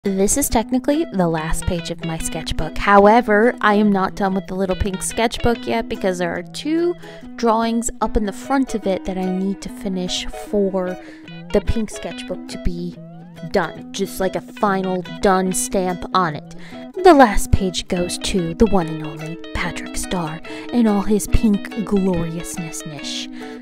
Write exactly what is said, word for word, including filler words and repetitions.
This is technically the last page of my sketchbook. However, I am not done with the little pink sketchbook yet because there are two drawings up in the front of it that I need to finish for the pink sketchbook to be done. Just like a final done stamp on it. The last page goes to the one and only Patrick Starr in all his pink gloriousness-nish.